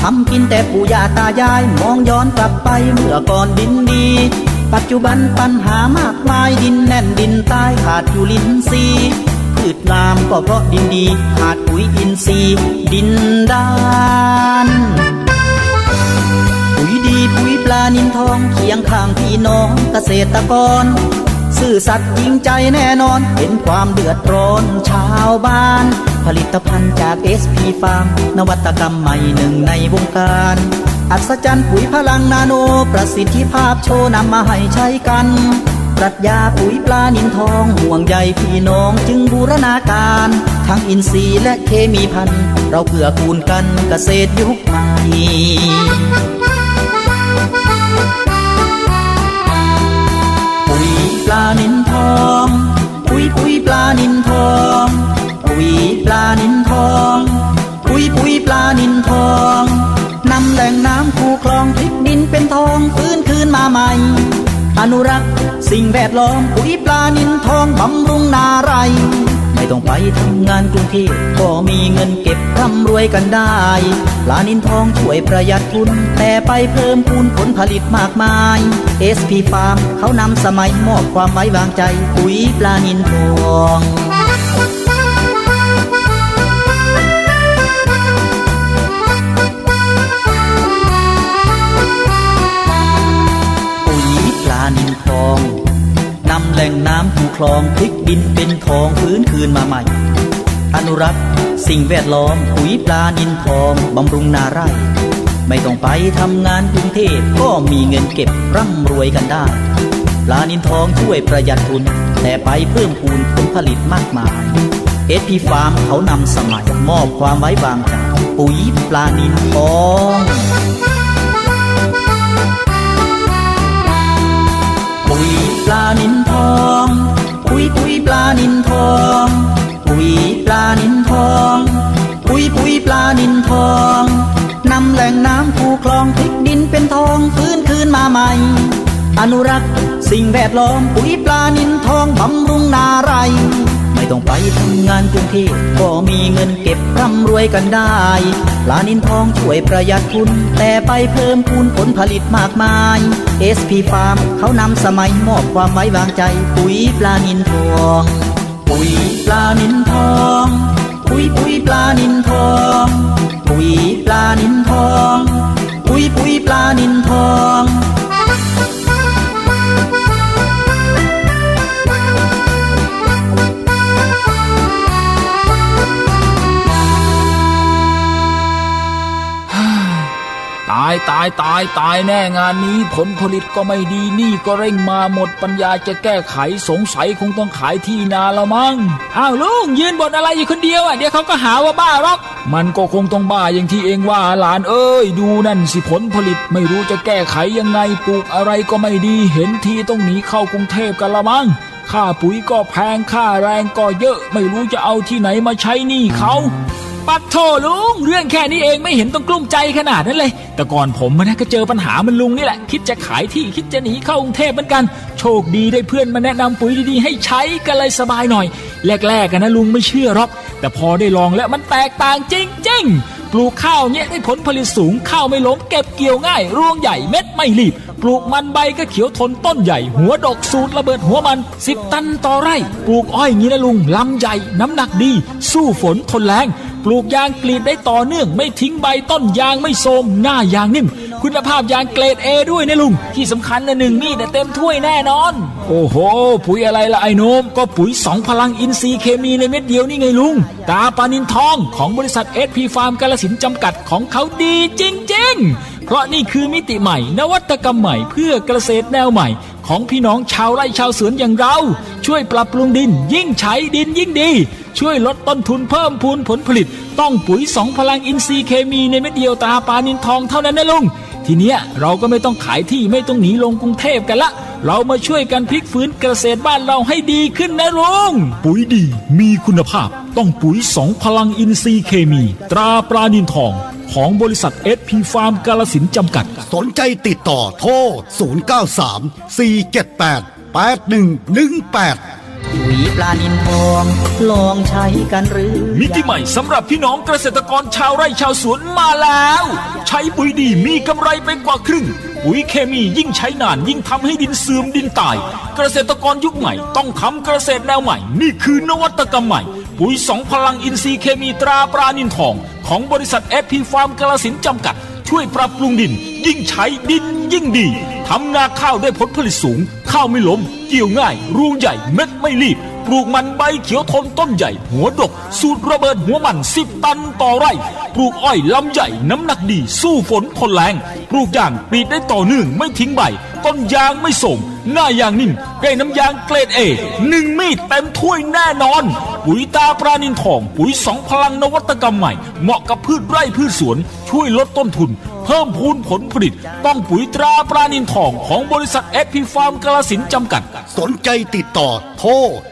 ทำกินแต่ปู่ย่าตายายมองย้อนกลับไปเมื่อก่อนดินดีปัจจุบันปัญหามากมายดินแน่นดินใต้ขาดจุลินทรีย์พืชงามก็เพราะดินดีขาดปุ๋ยอินทรีย์ดินด้านปุ๋ยดีปุ๋ยปลานิลทองเคียงข้างพี่น้องเกษตรกรซื่อสัตย์จริงใจแน่นอนเห็นความเดือดร้อนชาวบ้านผลิตภัณฑ์จาก SP Farm นวัตกรรมใหม่หนึ่งในวงการอัศจรรย์ปุ๋ยพลังนาโนประสิทธิภาพโชว์นำมาให้ใช้กันปรัชญาปุ๋ยปลานิลทองห่วงใยพี่น้องจึงบูรณาการทั้งอินทรีย์และเคมีพันธุ์เราเพื่อคูณกันเกษตรยุคใหม่ปุ๋ยปลานิลทองปุ๋ยปลานิลทองปุ๋ยปลานิลทองปุ๋ยปลานิลทองนำแหล่งน้ำคูคลองพลิกดินเป็นทองฟื้นคืนมาใหม่อนุรักษ์สิ่งแวดล้อมปุ๋ยปลานิลทองบำรุงนาไรไม่ต้องไปทำงานกรุงเทพก็มีเงินเก็บร่ำรวยกันได้ปลานิลทองช่วยประหยัดทุนแต่ไปเพิ่มพูนผลผลิตมากมาย SP Farm เขานำสมัยมอบความไว้วางใจปุ๋ยปลานิลทองนิลทองนำแหล่งน้ำคูคลองพลิกดินเป็นทองฟื้นคืนมาใหม่อนุรักษ์สิ่งแวดล้อมปุ๋ยปลานิลทองบำรุงนาไร่ไม่ต้องไปทำงานกรุงเทพก็มีเงินเก็บร่ำรวยกันได้ปลานิลทองช่วยประหยัดทุนแต่ไปเพิ่มพูนผลผลิตมากมาย SP Farm เขานำสมัยมอบความไว้วางใจปุ๋ยปลานิลทองปุ๋ยปลานิลทองปุ๋ยปลานิลทองปุ๋ยปลานิลทองปุ๋ยปลานิลทองนำแหล่งน้ำคูคลองพลิกดินเป็นทองฟื้นคืนมาใหม่อนุรักษ์สิ่งแวดล้อมปุ๋ยปลานิลทองบำรุงนาไรไม่ต้องไปทำงานกรุงเทพก็มีเงินเก็บร่ำรวยกันได้ปลานิลทองช่วยประหยัดทุนแต่ไปเพิ่มพูนผลผลิตมากมาย SP Farm เขานำสมัยมอบความไว้วางใจปุ๋ยปลานิลทองปุ๋ยปลานิลทองปุ๋ยปลานิลทองปุ๋ยปลานิลทองปุ๋ยปลานิลทองตายแน่งานนี้ผลผลิตก็ไม่ดีนี่ก็เร่งมาหมดปัญญาจะแก้ไขสงสัยคงต้องขายที่นาละมั้งอ้าวลุงยืนบ่นอะไรอยู่คนเดียวอ่ะเดี๋ยวเขาก็หาว่าบ้าหรอกมันก็คงต้องบ้าอย่างที่เองว่าหลานเอ้ยดูนั่นสิผลผลิตไม่รู้จะแก้ไขยังไงปลูกอะไรก็ไม่ดีเห็นทีต้องหนีเข้ากรุงเทพกันละมั้งค่าปุ๋ยก็แพงค่าแรงก็เยอะไม่รู้จะเอาที่ไหนมาใช้หนี้เขาปัดโถลุงเรื่องแค่นี้เองไม่เห็นต้องกลุ้มใจขนาดนั้นเลยแต่ก่อนผมนะก็เจอปัญหามันลุงนี่แหละคิดจะขายที่คิดจะหนีเข้ากรุงเทพเหมือนกันโชคดีได้เพื่อนมาแนะนำปุ๋ยดีๆให้ใช้กันเลยสบายหน่อยแรกๆกันนะลุงไม่เชื่อหรอกแต่พอได้ลองแล้วมันแตกต่างจริงๆปลูกข้าวเนี่ยได้ผลผลิตสูงข้าวไม่ล้มเก็บเกี่ยวง่ายรวงใหญ่เม็ดไม่รีบปลูกมันใบก็เขียวทนต้นใหญ่หัวดกสูตรระเบิดหัวมัน10 ตันต่อไร่ปลูกอ้อยงี้นะลุงลำใหญ่น้ำหนักดีสู้ฝนทนแรงปลูกยางกรีดได้ต่อเนื่องไม่ทิ้งใบต้นยางไม่โทรมหน้ายางนิ่มคุณภาพยางเกรด A ด้วยนะลุงที่สำคัญนะ1มีดเต็มถ้วยแน่นอนโอ้โหปุ๋ยอะไรล่ะไอ้โนมก็ปุ๋ย2พลังอินทรีย์เคมีในเม็ดเดียวนี่ไงลุงตาปลานิลทองของบริษัท SP Farm กาฬสินธุ์จำกัดของเขาดีจริงๆเพราะนี่คือมิติใหม่นวัตกรรมใหม่เพื่อเกษตรแนวใหม่ของพี่น้องชาวไร่ชาวสวนอย่างเราช่วยปรับปรุงดินยิ่งใช้ดินยิ่งดีช่วยลดต้นทุนเพิ่มพูนผลผลิตต้องปุ๋ย2พลังอินทรีย์เคมีในเม็ดเดียวตาปลานิลทองเท่านั้นนะลุงทีเนี้ยเราก็ไม่ต้องขายที่ไม่ต้องหนีลงกรุงเทพกันละเรามาช่วยกันพลิกฟื้นเกษตรบ้านเราให้ดีขึ้นนะลุงปุ๋ยดีมีคุณภาพต้องปุ๋ย2พลังอินทรีย์เคมีตราปลานิลทองของบริษัท SP Farm กาฬสินธุ์จำกัดสนใจติดต่อโทร0934788118 ปุ๋ยปลานิลทองลองใช้กันหรือมิติใหม่สำหรับพี่น้องเกษตรกรชาวไร่ชาวสวนมาแล้วใช้ปุ๋ยดีมีกำไรไปกว่าครึ่งปุ๋ยเคมียิ่งใช้นานยิ่งทำให้ดินเสื่อมดินตายเกษตรกรยุคใหม่ต้องทำเกษตรแนวใหม่นี่คือนวัตกรรมใหม่ปุ๋ย2พลังอินทรีย์เคมีตราปรานิลทองของบริษัท FP Farm กาฬสินธุ์จำกัดช่วยปรับปรุงดินยิ่งใช้ดินยิ่งดีทำนาข้าวได้ผลผลิตสูงข้าวไม่ล้มเกี่ยวง่ายรวงใหญ่เม็ดไม่รีบปลูกมันใบเขียวทนต้นใหญ่หัวดกสูตรระเบิดหัวมัน10 ตันต่อไร่ปลูกอ้อยลำใหญ่น้ำหนักดีสู้ฝนทนแรงปลูกยางปีดได้ต่อเนื่องไม่ทิ้งใบต้นยางไม่โสมหน้ายางนิ่มได้น้ำยางเกรด A 1 มีดเต็มถ้วยแน่นอนปุ๋ยตาปรานิลทองปุ๋ย2พลังนวัตกรรมใหม่เหมาะกับพืชไร่พืชสวนช่วยลดต้นทุนเพิ่มพูนผลผลิตต้องปุ๋ยตราปรานิลทองของบริษัท FP Farm กาฬสินธุ์จำกัดสนใจติดต่อโทร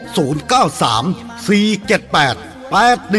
093 478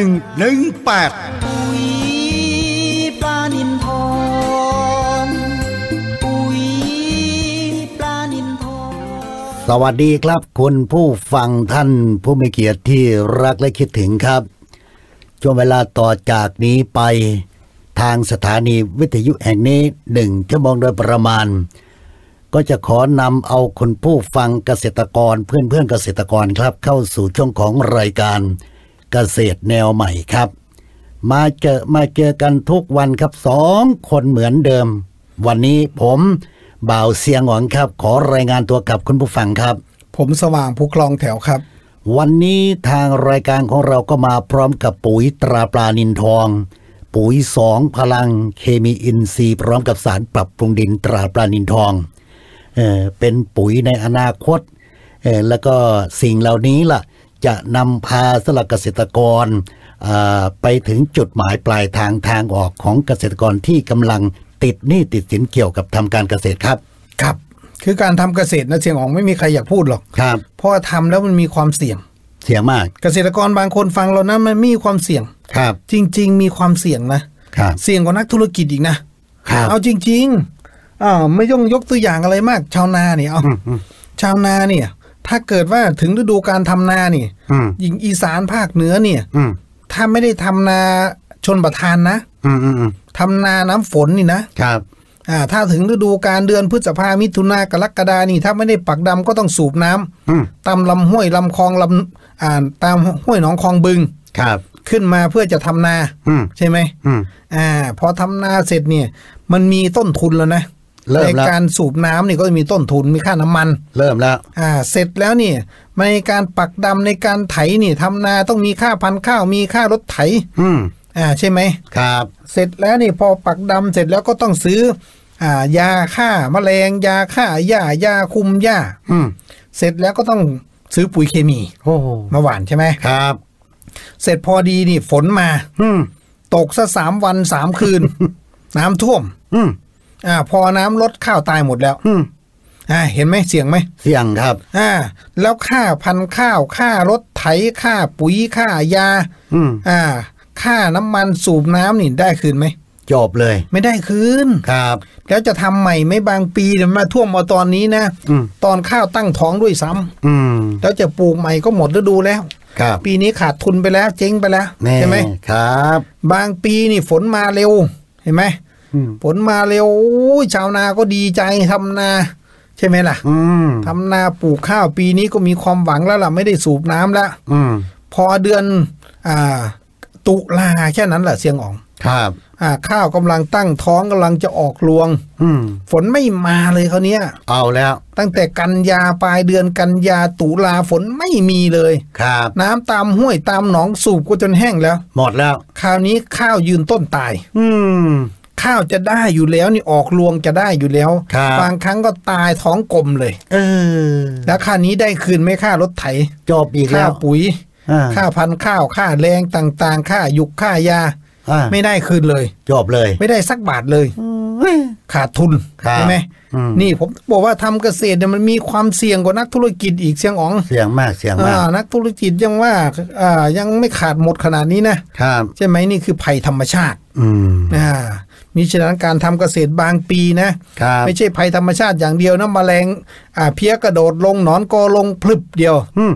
8118 ปุ๋ยปลานิลทองปุ๋ยปลานิลทองสวัสดีครับคุณผู้ฟังท่านผู้มีเกียรติที่รักและคิดถึงครับช่วงเวลาต่อจากนี้ไปทางสถานีวิทยุแห่งนี้1 ชั่วโมงโดยประมาณก็จะขอนำเอาคุณผู้ฟังเกษตรกรเพื่อนเกษตรกรครับเข้าสู่ช่วงของรายการเกษตรแนวใหม่ครับมาเจอกันทุกวันครับ2 คนเหมือนเดิมวันนี้ผมบ่าวเสียงหวังครับขอรายงานตัวกับคุณผู้ฟังครับผมสว่างผู้คลองแถวครับวันนี้ทางรายการของเราก็มาพร้อมกับปุ๋ยตราปลานิลทองปุ๋ย2พลังเคมีอินทรีย์พร้อมกับสารปรับปรุงดินตราปลานิลทองเป็นปุ๋ยในอนาคตแล้วก็สิ่งเหล่านี้ล่ะจะนำพาสำหรับเกษตรกรไปถึงจุดหมายปลายทางออกของเกษตรกรที่กำลังติดหนี้ติดสินเกี่ยวกับทำการเกษตรครับครับคือการทำเกษตรนะเสียงออกไม่มีใครอยากพูดหรอกครับเพราะทำแล้วมันมีความเสี่ยงมากเกษตรกรบางคนฟังเรานะมันมีความเสี่ยงครับจริงๆมีความเสี่ยงนะครับเสี่ยงกว่านักธุรกิจอีกนะครับเอาจริงๆไม่ต้องยกตัวอย่างอะไรมากชาวนาเนี่ยชาวนาเนี่ยถ้าเกิดว่าถึงฤดูการทำนาเนี่ยยิงอีสานภาคเหนือเนี่ยถ้าไม่ได้ทำนาชนประทานนะทำนาน้ำฝนนี่นะครับถ้าถึงฤดูการเดือนพฤษภามิถุนากรกฎานี่ถ้าไม่ได้ปักดำก็ต้องสูบน้ำตามลำห้วยลำคลองตามห้วยหนองคลองบึงครับขึ้นมาเพื่อจะทำนาใช่ไหมพอทำนาเสร็จเนี่ยมันมีต้นทุนแล้วนะในการสูบน้ำนี่ก็จะมีต้นทุนมีค่าน้ำมันเริ่มแล้วเสร็จแล้วนี่ในการปักดำในการไถนี่ทำนาต้องมีค่าพันธุ์ข้าวมีค่ารถไถใช่ไหมครับเสร็จแล้วนี่พอปักดำเสร็จแล้วก็ต้องซื้อยาฆ่าแมลงยาฆ่าหญ้ายาคุมหญ้าเสร็จแล้วก็ต้องซื้อปุ๋ยเคมีมาหว่านใช่ไหมครับเสร็จพอดีนี่ฝนมาตกซะ3 วัน 3 คืน น้ำท่วมพอน้ำลดข้าวตายหมดแล้วเห็นไหมเสี่ยงไหมเสี่ยงครับแล้วค่าพันธุ์ข้าวค่ารถไถค่าปุ๋ยค่ายาค่าน้ำมันสูบน้ำนี่ได้คืนไหมจบเลยไม่ได้คืนครับแล้วจะทำใหม่ไม่บางปีเดี๋ยวมาท่วมมาตอนนี้นะตอนข้าวตั้งท้องด้วยซ้ำแล้วจะปลูกใหม่ก็หมดฤดูแล้วปีนี้ขาดทุนไปแล้วเจ๊งไปแล้วใช่ไหมครับบางปีนี่ฝนมาเร็วเห็นไหมฝนมาเร็วชาวนาก็ดีใจทำนาใช่ไหมล่ะทำนาปลูกข้าวปีนี้ก็มีความหวังแล้วล่ะไม่ได้สูบน้ำแล้วพอเดือนตุลาแค่นั้นแหละเสียงอ่องครับข้าวกำลังตั้งท้องกำลังจะออกรวงฝนไม่มาเลยเขาเนี้ยเอาแล้วตั้งแต่กันยาปลายเดือนกันยาตุลาฝนไม่มีเลยครับน้ำตามห้วยตามหนองสูบก็จนแห้งแล้วหมดแล้วคราวนี้ข้าวยืนต้นตายข้าวจะได้อยู่แล้วนี่ออกรวงจะได้อยู่แล้วบางครั้งก็ตายท้องกลมเลยแล้วค่านี้ได้คืนไม่ค่ารถไถจบอีกแล้วค่าปุ๋ยค่าพันธุ์ข้าวค่าแรงต่างๆค่ายุกค่ายาไม่ได้คืนเลยจบเลยไม่ได้สักบาทเลยขาดทุนใช่ไหมนี่ผมบอกว่าทำเกษตรเนี่ยมันมีความเสี่ยงกว่านักธุรกิจอีกเสียงอ๋องเสี่ยงมากนักธุรกิจยังว่ายังไม่ขาดหมดขนาดนี้นะครับใช่ไหมนี่คือภัยธรรมชาติมีฉะนั้นการทำเกษตรบางปีนะไม่ใช่ภัยธรรมชาติอย่างเดียวนะแมลงเพี้ยกระโดดลงหนอนกอลงพลึบเดียว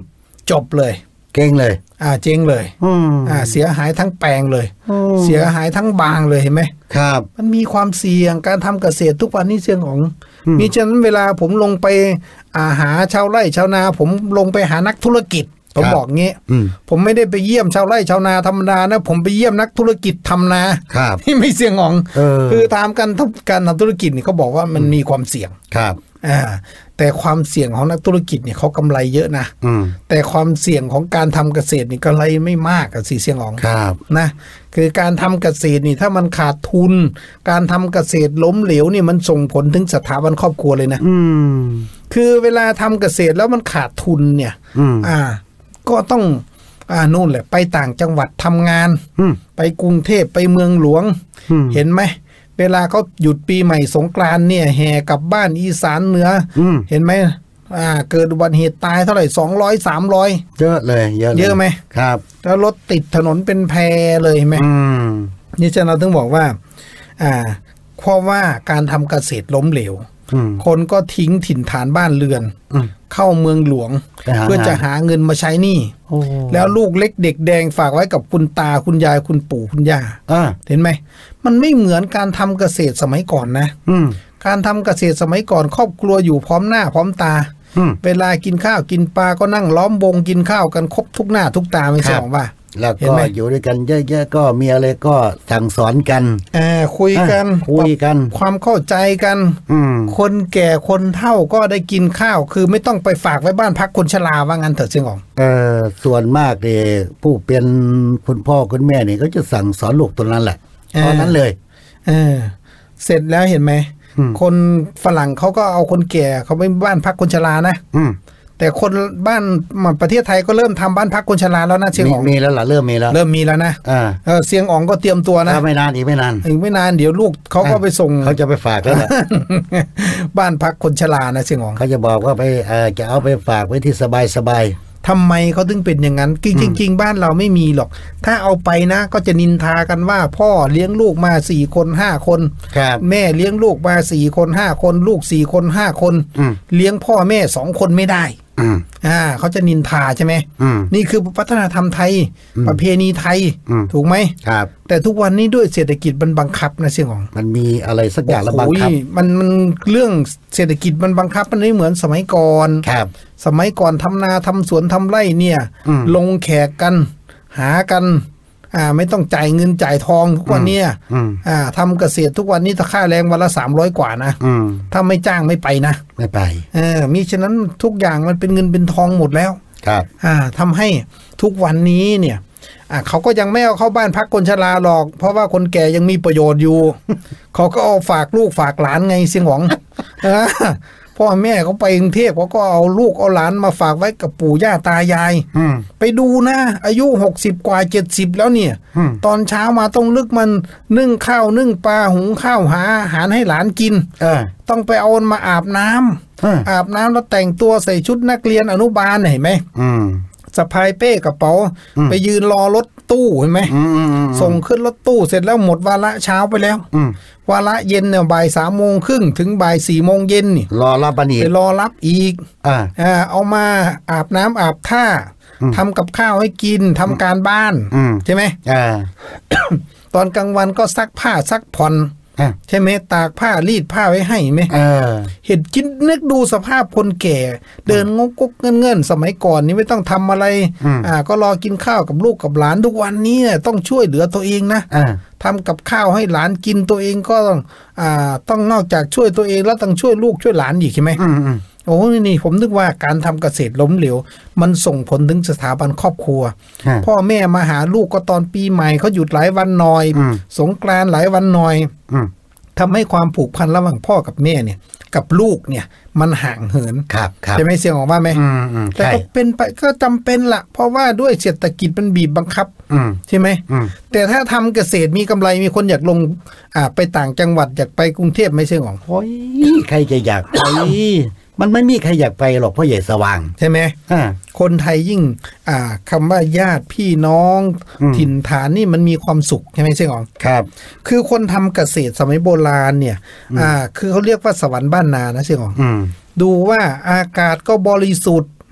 จบเลยเก่งเลยเจ๊งเลยเสียหายทั้งแปลงเลยเสียหายทั้งบางเลยเห็นไหมครับมันมีความเสี่ยงการทำเกษตรทุกวันนี้เสี่ยงของมีฉะนั้นเวลาผมลงไปหาชาวไร่ชาวนาผมลงไปหานักธุรกิจผมบอกงี้ผมไม่ได้ไปเยี่ยมชาวไร่ชาวนาธรรมดานะผมไปเยี่ยมนักธุรกิจทำนาที่ไม่เสี่ยงของคือตามการทำธุรกิจนี่เขาบอกว่ามันมีความเสี่ยงครับแต่ความเสี่ยงของนักธุรกิจเนี่ยเขากำไรเยอะนะแต่ความเสี่ยงของการทำเกษตรนี่กำไรไม่มากเสี่ยงของนะคือการทำเกษตรนี่ถ้ามันขาดทุนการทำเกษตรล้มเหลวนี่มันส่งผลถึงสถาบันครอบครัวเลยนะคือเวลาทำเกษตรแล้วมันขาดทุนเนี่ยก็ต้องนู่นแหละไปต่างจังหวัดทำงานไปกรุงเทพไปเมืองหลวงเห็นไหมเวลาเขาหยุดปีใหม่สงกรานต์เนี่ยแห่กลับบ้านอีสานเหนือเห็นไหมเกิดอุบัติเหตุตายเท่าไหร่200-300 เยอะเลยเยอะไหมครับแล้วรถติดถนนเป็นแพเลยไหมนี่ฉะนั้นเราถึงบอกว่าเพราะว่าการทำเกษตรล้มเหลวคนก็ทิ้งถิ่นฐานบ้านเรือนเข้าเมืองหลวงเพื่อจะหาเงินมาใช้หนี้แล้วลูกเล็กเด็กแดงฝากไว้กับคุณตาคุณยายคุณปู่คุณย่าเห็นไหมมันไม่เหมือนการทำเกษตรสมัยก่อนนะการทำเกษตรสมัยก่อนครอบครัวอยู่พร้อมหน้าพร้อมตาเวลากินข้าวกินปลาก็นั่งล้อมวงกินข้าวกันครบทุกหน้าทุกตาไม่ใช่หรอว่าแล้วก็อยู่ด้วยกันเยอะๆก็มีอะไรก็สั่งสอนกันคุยกันความเข้าใจกันคนแก่คนเฒ่าก็ได้กินข้าวคือไม่ต้องไปฝากไว้บ้านพักคนชราว่างั้นเถอะเสี่ยงของส่วนมากเนี่ยผู้เป็นคุณพ่อคุณแม่เนี่ยก็จะสั่งสอนลูกตัวนั้นแหละตอนนั้นเลยเสร็จแล้วเห็นไหมคนฝรั่งเขาก็เอาคนแก่เขาไปบ้านพักคนชรานะแต่คนบ้านประเทศไทยก็เริ่มทำบ้านพักคนชราแล้วนะเชียงอ๋องมีแล้วล่ะเริ่มมีแล้วนะเชียงอ๋องก็เตรียมตัวนะไม่นานอีกไม่นานเดี๋ยวลูกเขาก็ไปส่งเขาจะไปฝากแล้วล่ะบ้านพักคนชรานะเชียงอ๋องเขาจะบอกว่าไปจะเอาไปฝากไว้ที่สบายทำไมเขาถึงเป็นอย่างนั้นจริงบ้านเราไม่มีหรอกถ้าเอาไปนะก็จะนินทากันว่าพ่อเลี้ยงลูกมา4 คน 5 คนแม่เลี้ยงลูกมา4 คน 5 คนลูก4 คน 5 คนเลี้ยงพ่อแม่2 คนไม่ได้เขาจะนินทาใช่ไหมนี่คือวัฒนธรรมไทยประเพณีไทยถูกไหมครับแต่ทุกวันนี้ด้วยเศรษฐกิจมันบังคับนะเสี่ยงของมันมีอะไรสักอย่างละบังคับมันเรื่องเศรษฐกิจมันบังคับมันไม่เหมือนสมัยก่อนสมัยก่อนทำนาทำสวนทำไร่เนี่ยลงแขกกันหากันไม่ต้องจ่ายเงินจ่ายทองทุกวันนี้ทำเกษตรทุกวันนี้ถ้าค่าแรงวันละ300 กว่านะถ้าไม่จ้างไม่ไปนะไม่ไปมีฉะนั้นทุกอย่างมันเป็นเงินเป็นทองหมดแล้วครับทำให้ทุกวันนี้เนี่ยเขาก็ยังไม่เอาเข้าบ้านพักคนชราหรอกเพราะว่าคนแก่ยังมีประโยชน์อยู่ เขาก็เอาฝากลูกฝากหลานไงเสี่ยงหวงพ่อแม่เขาไปกรุงเทพเขาก็เอาลูกเอาหลานมาฝากไว้กับปู่ย่าตายายไปดูนะอายุ60 กว่า70แล้วเนี่ยตอนเช้ามาต้องลึกมันนึ่งข้าวนึ่งปลาหุงข้าวหาอาหารให้หลานกินต้องไปเอามาอาบน้ำแล้วแต่งตัวใส่ชุดนักเรียนอนุบาลเห็นไหมสะพายเป้กระเป๋าไปยืนรอรถตู้เห็นไหมส่งขึ้นรถตู้เสร็จแล้วหมดวาระเช้าไปแล้ววาระเย็นเนี่ยบ่าย3:30ถึงบ่าย4:00นี่รอรับอีกไปรอรับอีกเอามาอาบน้ำอาบท่าทำกับข้าวให้กินทำการบ้านใช่ไหมตอนกลางวันก็ซักผ้าซักผ่อนใช่ไหมตากผ้ารีดผ้าไว้ให้ไหมเห็นคิดนึกดูสภาพคนแก่เดินงกเงินสมัยก่อนนี้ไม่ต้องทำอะไรก็รอกินข้าวกับลูกกับหลานทุกวันนี้ต้องช่วยเหลือตัวเองนะทำกับข้าวให้หลานกินตัวเองก็ต้องนอกจากช่วยตัวเองแล้วต้องช่วยลูกช่วยหลานอีกใช่ไหมโอ้นี่ผมนึกว่าการทำเกษตรล้มเหลวมันส่งผลถึงสถาบันครอบครัวพ่อแม่มาหาลูกก็ตอนปีใหม่เขาหยุดหลายวันหน่อยสงกรานต์หลายวันหน่อยทำให้ความผูกพันระหว่างพ่อกับแม่เนี่ยกับลูกเนี่ยมันห่างเหินใช่ไหมเสียงออกมาไหมแต่ก็เป็นไปก็จำเป็นละเพราะว่าด้วยเศรษฐกิจมันบีบบังคับใช่ไหมแต่ถ้าทำเกษตรมีกำไรมีคนอยากลงไปต่างจังหวัดอยากไปกรุงเทพไม่ใช่หรอโอ้ยใครจะอยากไปมันไม่มีใครอยากไปหรอกเพราะใหญ่สว่างใช่ไหมคนไทยยิ่งคำว่าญาติพี่น้องถิ่นฐานนี่มันมีความสุขใช่ไหมเสี่ยงอ๋องครับคือคนทำเกษตรสมัยโบราณเนี่ยคือเขาเรียกว่าสวรรค์บ้านนานะเสี่ยงอ๋องดูว่าอากาศก็บริสุทธิ์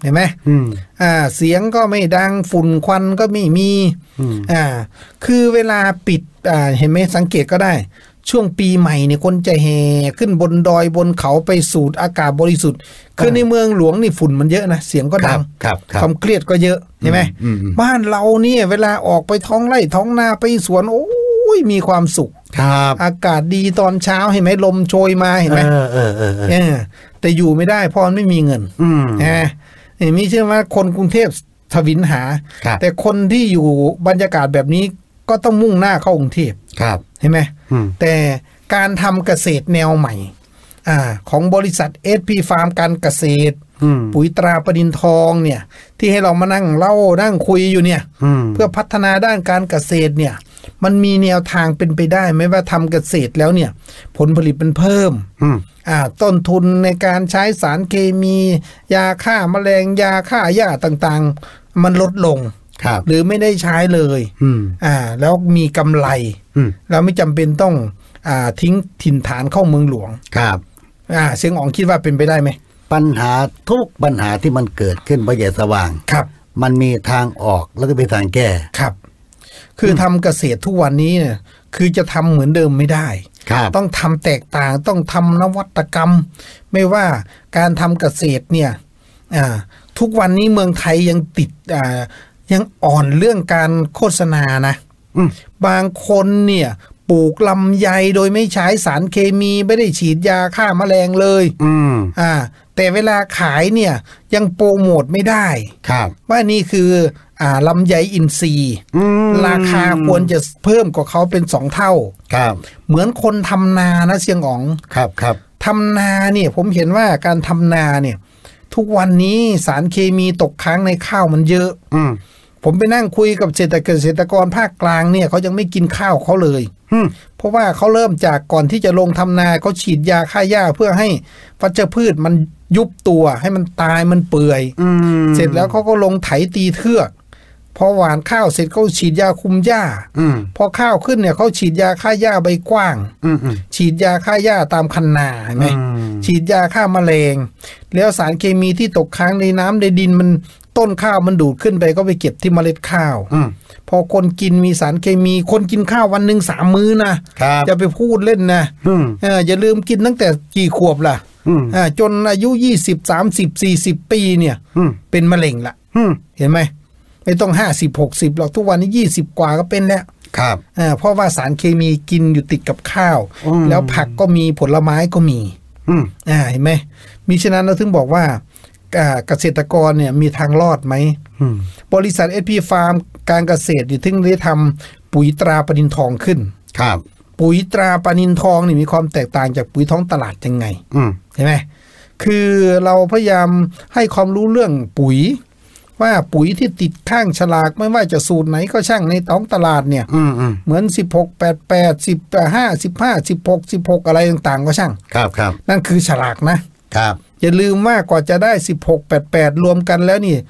เห็นไหมเสียงก็ไม่ดังฝุ่นควันก็ไม่มีคือเวลาปิดเห็นไหมสังเกตก็ได้ช่วงปีใหม่เนี่ยคนจะแห่ขึ้นบนดอยบนเขาไปสูดอากาศบริสุทธิ์คือในเมืองหลวงนี่ฝุ่นมันเยอะนะเสียงก็ดังความเครียดก็เยอะเห็นไหมบ้านเราเนี่ยเวลาออกไปท้องไร่ท้องนาไปสวนโอ้ยมีความสุขอากาศดีตอนเช้าเห็นไหมลมโชยมาเห็นไหมแต่อยู่ไม่ได้เพราะไม่มีเงินมีเชื่อว่าคนกรุงเทพทวินหาแต่คนที่อยู่บรรยากาศแบบนี้ก็ต้องมุ่งหน้าเข้ากรุงเทพเห็นไหมแต่การทำเกษตรแนวใหม่ของบริษัท SP Farm การเกษตรปุ๋ยตราประดินทองเนี่ยที่ให้เรามานั่งเล่านั่งคุยอยู่เนี่ยเพื่อพัฒนาด้านการเกษตรเนี่ยมันมีแนวทางเป็นไปได้ไหมว่าทำเกษตรแล้วเนี่ยผลผลิตมันเพิ่มต้นทุนในการใช้สารเคมียาฆ่าแมลงยาฆ่าหญ้าต่างๆมันลดลงหรือไม่ได้ใช้เลยแล้วมีกำไรแล้วไม่จำเป็นต้องทิ้งถิ่นฐานเข้าเมืองหลวงครับเสียงอ๋องคิดว่าเป็นไปได้ไหมปัญหาทุกปัญหาที่มันเกิดขึ้นบ่ใหญ่สว่างครับมันมีทางออกแล้วก็มีทางแก้ครับคือทำเกษตรทุกวันนี้เนี่ยคือจะทำเหมือนเดิมไม่ได้ต้องทำแตกต่างต้องทำนวัตกรรมไม่ว่าการทำเกษตรเนี่ยทุกวันนี้เมืองไทยยังติดยังอ่อนเรื่องการโฆษณานะบางคนเนี่ยปลูกลำไยโดยไม่ใช้สารเคมีไม่ได้ฉีดยาฆ่าแมลงเลยแต่เวลาขายเนี่ยยังโปรโมทไม่ได้ว่านี่คือลำไยอินทรีย์ราคาควรจะเพิ่มกว่าเขาเป็น2 เท่าเหมือนคนทำนานะเสียงอ๋องครับทำนาเนี่ยผมเห็นว่าการทำนาเนี่ยทุกวันนี้สารเคมีตกค้างในข้าวมันเยอะผมไปนั่งคุยกับเกษตรกรภาคกลางเนี่ยเขายังไม่กินข้าวเขาเลยเพราะว่าเขาเริ่มจากก่อนที่จะลงทำนาเขาฉีดยาฆ่าหญ้าเพื่อให้วัชพืชมันยุบตัวให้มันตายมันเปื่อยเสร็จแล้วเขาก็ลงไถตีเทือกพอหว่านข้าวเสร็จเขาฉีดยาคุมหญ้าพอข้าวขึ้นเนี่ยเขาฉีดยาฆ่าหญ้าใบกว้างฉีดยาฆ่าหญ้าตามคันนาเห็นไหมฉีดยาฆ่าแมลงแล้วสารเคมีที่ตกค้างในน้ำในดินมันต้นข้าวมันดูดขึ้นไปก็ไปเก็บที่เมล็ดข้าวพอคนกินมีสารเคมีคนกินข้าววันหนึ่ง3 มื้อนะจะไปพูดเล่นนะอย่าลืมกินตั้งแต่กี่ขวบล่ะจนอายุ20 30 40 ปีเนี่ยเป็นมะเร็งละเห็นไหมไม่ต้อง50 60หรอกทุกวันนี้20 กว่าก็เป็นแล้วเพราะว่าสารเคมีกินอยู่ติดกับข้าวแล้วผักก็มีผลไม้ก็มีเห็นไหมมิฉะนั้นเราถึงบอกว่าเกษตรกรเนี่ยมีทางรอดไหมบริษัท SP Farm การเกษตรถึงได้ทำปุ๋ยตราประดินทองขึ้นปุ๋ยตราประดินทองนี่มีความแตกต่างจากปุ๋ยท้องตลาดยังไงเห็นไหมคือเราพยายามให้ความรู้เรื่องปุ๋ยว่าปุ๋ยที่ติดข้างฉลากไม่ว่าจะสูตรไหนก็ช่างในท้องตลาดเนี่ยเหมือน16 88 15 15 16 อะไรต่างๆก็ช่างครับนั่นคือฉลากนะครับอย่าลืมว่ากว่าจะได้16 88รวมกันแล้วนี่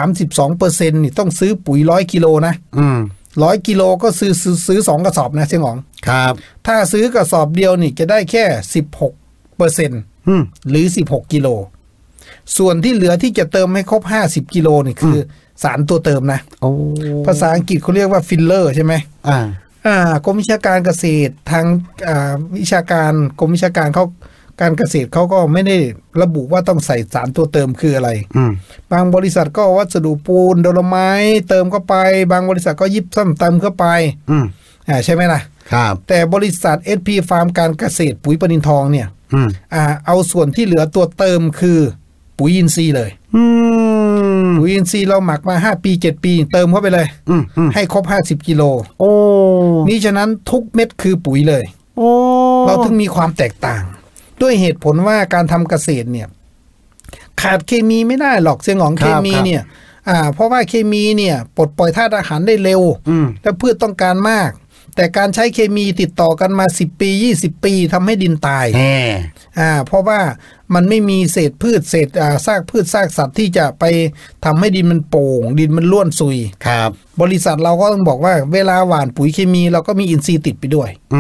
32% นี่ต้องซื้อปุ๋ย100 กิโลนะ100 กิโลก็ซื้อ2 กระสอบนะเชียงอ๋องครับถ้าซื้อกระสอบเดียวนี่จะได้แค่ 16% หรือ16 กิโลส่วนที่เหลือที่จะเติมให้ครบ50 กิโลนี่คือสารตัวเติมนะภาษาอังกฤษเขาเรียกว่าฟิลเลอร์ใช่ไหมกรมวิชาการเกษตรทางวิชาการกรมวิชาการเขาการเกษตรเขาก็ไม่ได้ระบุว่าต้องใส่สารตัวเติมคืออะไรบางบริษัทก็วัสดุปูนโดโลไม้เติมเข้าไปบางบริษัทก็ยิบซ้ำเติมเข้าไปใช่ไหมล่ะครับแต่บริษัท SP Farm การเกษตรปุ๋ยประดินทองเนี่ยเอาส่วนที่เหลือตัวเติมคือปุ๋ยอินทรีย์เลยปุ๋ยอินทรีย์เราหมักมา5 ปี 7 ปีเติมเข้าไปเลยให้ครบ50 กิโลนี่ฉะนั้นทุกเม็ดคือปุ๋ยเลยเราถึงมีความแตกต่างด้วยเหตุผลว่าการทำเกษตรเนี่ยขาดเคมีไม่ได้หรอกเสี่ยงของเคมีเนี่ยเพราะว่าเคมีเนี่ยปลดปล่อยธาตุอาหารได้เร็วและพืชต้องการมากแต่การใช้เคมีติดต่อกันมา10 ปี 20 ปีทำให้ดินตายเพราะว่ามันไม่มีเศษพืชเศษซากพืชซากสัตว์ที่จะไปทำให้ดินมันโป่งดินมันร่วนซุยครับบริษัทเราก็ต้องบอกว่าเวลาหว่านปุ๋ยเคมีเราก็มีอินทรีย์ติดไปด้วย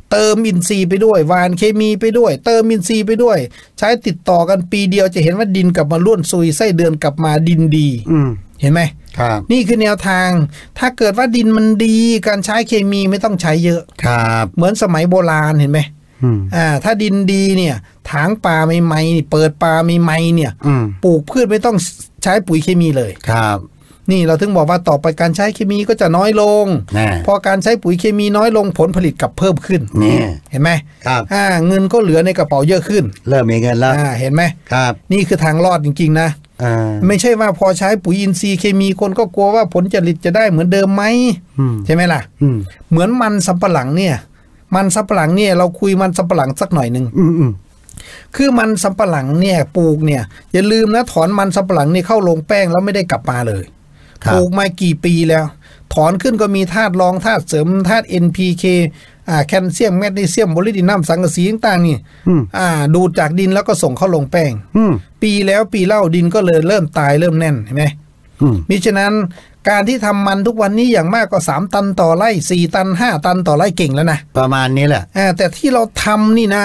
เติมอินทรีย์ไปด้วยหว่านเคมีไปด้วยเติมอินทรีย์ไปด้วยใช้ติดต่อกันปีเดียวจะเห็นว่าดินกลับมาล้วนซุยไส้เดือนกลับมาดินดีเห็นไหมครับนี่คือแนวทางถ้าเกิดว่าดินมันดีการใช้เคมีไม่ต้องใช้เยอะครับเหมือนสมัยโบราณเห็นไหมถ้าดินดีเนี่ยถางป่าใหม่ๆเปิดป่าใหม่ๆเนี่ยปลูกพืชไม่ต้องใช้ปุ๋ยเคมีเลยครับนี่เราถึงบอกว่าต่อไปการใช้เคมีก็จะน้อยลงพอการใช้ปุ๋ยเคมีน้อยลงผลผลิตกลับเพิ่มขึ้นเห็นไหมครับเงินก็เหลือในกระเป๋าเยอะขึ้นเริ่มมีเงินแล้วเห็นไหมครับนี่คือทางรอดจริงๆนะไม่ใช่ว่าพอใช้ปุ๋ยอินทรีย์เคมีคนก็กลัวว่าผลผลิตจะได้เหมือนเดิมไหมใช่ไหมล่ะเหมือนมันสำปะหลังเนี่ยมันสำปะหลังเนี่ยเราคุยมันสำปะหลังสักหน่อยหนึ่งคือมันสำปะหลังเนี่ยปลูกเนี่ยอย่าลืมนะถอนมันสำปะหลังนี่เข้าลงแป้งแล้วไม่ได้กลับมาเลยปลูกมากี่ปีแล้วถอนขึ้นก็มีธาตุรองธาตุเสริมธาตุ NPK แคลเซียมแมกนีเซียมโมลิบดินัมสังกะสีต่างๆนี่ดูดจากดินแล้วก็ส่งเข้าลงแป้งปีแล้วปีเล่าดินก็เลยเริ่มตายเริ่มแน่นเห็นไหมมิฉะนั้นการที่ทำมันทุกวันนี้อย่างมากก็3 ตันต่อไร่4 ตัน5 ตันต่อไร่เก่งแล้วนะประมาณนี้แหละแต่ที่เราทำนี่นะ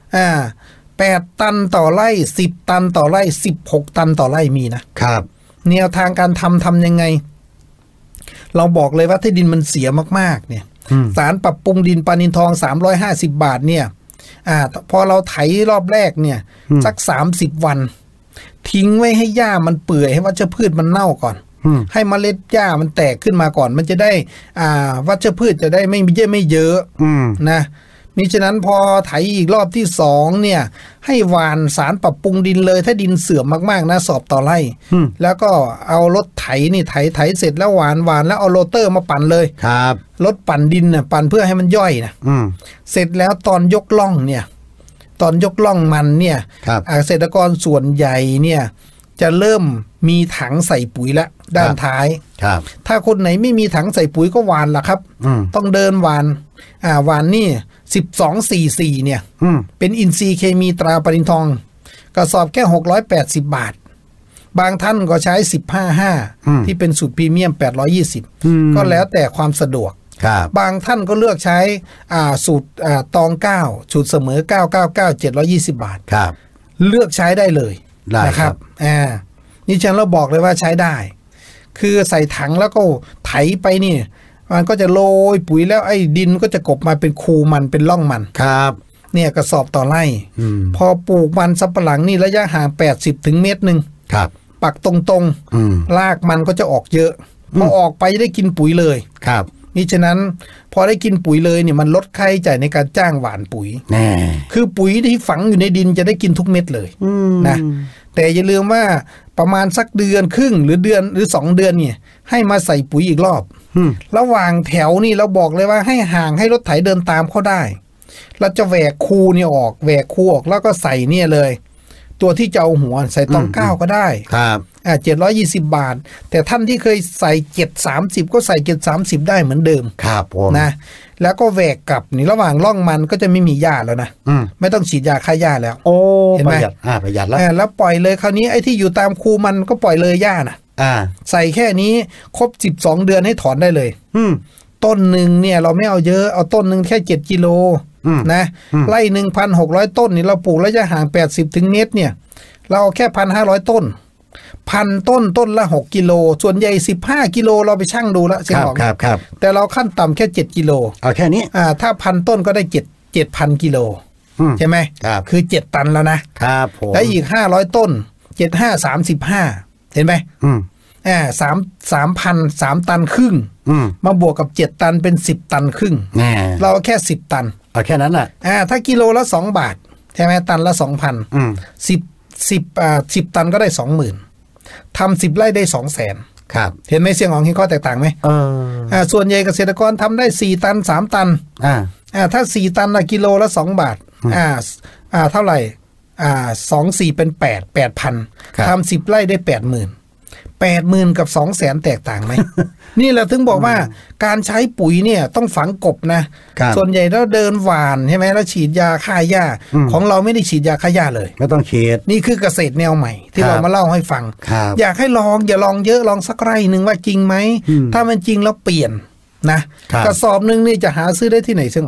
8 ตันต่อไร่10 ตันต่อไร่16 ตันต่อไร่มีนะครับแนวทางการทำยังไงเราบอกเลยว่าถ้าดินมันเสียมากๆเนี่ยสารปรับปรุงดินปลานิลทอง350 บาทเนี่ยพอเราไถรอบแรกเนี่ยสัก30 วันทิ้งไว้ให้หญ้ามันเปื่อยให้วัชพืชมันเน่าก่อนให้เมล็ดหญ้ามันแตกขึ้นมาก่อนมันจะได้วัชพืชจะได้ไม่เยอะนะมิฉะนั้นพอไถอีกรอบที่2เนี่ยให้หว่านสารปรับปรุงดินเลยถ้าดินเสื่อมมากๆนะสอบต่อไร่แล้วก็เอารถไถนี่ไถเสร็จแล้วหว่านแล้วเอาโรเตอร์มาปั่นเลยครับรถปั่นดินน่ะปั่นเพื่อให้มันย่อยนะเสร็จแล้วตอนยกล่องเนี่ยตอนยกล่องมันเนี่ยเกษตรกรส่วนใหญ่เนี่ยจะเริ่มมีถังใส่ปุ๋ยแล้วด้านท้ายถ้าคนไหนไม่มีถังใส่ปุ๋ยก็หว่านล่ะครับต้องเดินหว่านนี่1244เนี่ยเป็นอินทรีย์เคมีตราปริญทองกระสอบแค่680 บาทบางท่านก็ใช้155ที่เป็นสูตรพรีเมียม820ก็แล้วแต่ความสะดวกบางท่านก็เลือกใช้สูตรตอง9สูตรเสมอ999 720 บาทเลือกใช้ได้เลยนะครับนี่ฉันเราบอกเลยว่าใช้ได้คือใส่ถังแล้วก็ไถไปนี่มันก็จะโรยปุ๋ยแล้วไอ้ดินก็จะกบมาเป็นคูมันเป็นร่องมันครับเนี่ยกระสอบต่อไร่พอปลูกมันสำปะหลังนี่ระยะห่าง80 ถึงเมตรนึงครับปักตรงๆรากมันก็จะออกเยอะพอออกไปจะได้กินปุ๋ยเลยครับนี่ฉะนั้นพอได้กินปุ๋ยเลยเนี่ยมันลดค่าใช้จ่ายในการจ้างหว่านปุ๋ยคือปุ๋ยที่ฝังอยู่ในดินจะได้กินทุกเม็ดเลยนะแต่อย่าลืมว่าประมาณสักเดือนครึ่งหรือ2 เดือนเนี่ยให้มาใส่ปุ๋ยอีกรอบระหว่างแถวนี่เราบอกเลยว่าให้ห่างให้รถไถเดินตามเขาได้เราจะแหวกคูเนี่ยออกแล้วก็ใส่เนี่ยเลยตัวที่จะเอาหัวใส่ตอง9ก็ได้ครับ720 บาทแต่ท่านที่เคยใส่730ก็ใส่730ได้เหมือนเดิมครับผมนะแล้วก็แหวกกลับนี่ระหว่างร่องมันก็จะไม่มีหญ้าแล้วนะไม่ต้องฉีดยาฆ่าหญ้าแล้วโอ้เห็นไหมประหยัดแล้วปล่อยเลยคราวนี้ไอ้ที่อยู่ตามคูมันก็ปล่อยเลยหญ้านะใส่แค่นี้ครบ12 เดือนให้ถอนได้เลยต้นหนึ่งเนี่ยเราไม่เอาเยอะเอาต้นหนึ่งแค่7 กิโลนะไร่ 1,600 ต้นนี่เราปลูกระยะห่าง80 ถึงเมตรเนี่ยเราเอาแค่ 1,500 ต้นต้นละ6 กิโลส่วนใหญ่15 กิโลเราไปชั่งดูแล้วเสียงออกครับแต่เราขั้นต่ำแค่7 กิโลเอาแค่นี้ถ้า1,000 ต้นก็ได้7,000 กิโลใช่ไหมคือ7 ตันแล้วนะครับแล้วอีก500 ต้น75 35เห็นไหม3,000 ตันครึ่งมาบวกกับ7 ตันเป็น10 ตันครึ่งเราแค่10 ตันเอาแค่นั้นแหละถ้ากิโลละ2 บาทใช่ไหมตันละ 2,000 10 ตันก็ได้ 20,000ทำ10 ไร่ได้ 200,000ครับเห็นไหมเสียงของเห็นข้อแตกต่างไหมส่วนใหญ่เกษตรกรทำได้4 ตัน3 ตันถ้า4 ตันกิโลละ2 บาทเท่าไหร่24เป็น8,000ทำ10 ไร่ได้ 80,000กับ 200,000แตกต่างไหม นี่แหละถึงบอกว่าการใช้ปุ๋ยเนี่ยต้องฝังกบนะส่วนใหญ่เราเดินหว่านใช่ไหมแล้วฉีดยาฆ่าหญ้าของเราไม่ได้ฉีดยาฆ่าหญ้าเลยไม่ต้องฉีดนี่คือเกษตรแนวใหม่ที่เรามาเล่าให้ฟังอยากให้ลองอย่าลองเยอะลองสักไร่หนึ่งว่าจริงไหมถ้ามันจริงแล้วเปลี่ยนนะกระสอบนึงนี่จะหาซื้อได้ที่ไหนซึ่งออก